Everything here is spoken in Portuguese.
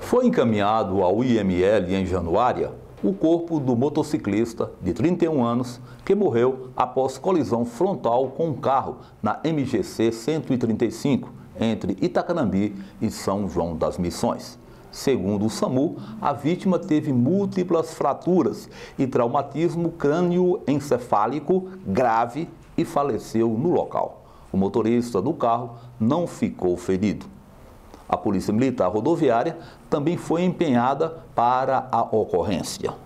Foi encaminhado ao IML em Januária o corpo do motociclista de 31 anos que morreu após colisão frontal com um carro na MGC 135 entre Itacanambi e São João das Missões. Segundo o SAMU, a vítima teve múltiplas fraturas e traumatismo crânioencefálico grave e faleceu no local. O motorista do carro não ficou ferido. A Polícia Militar Rodoviária também foi empenhada para a ocorrência.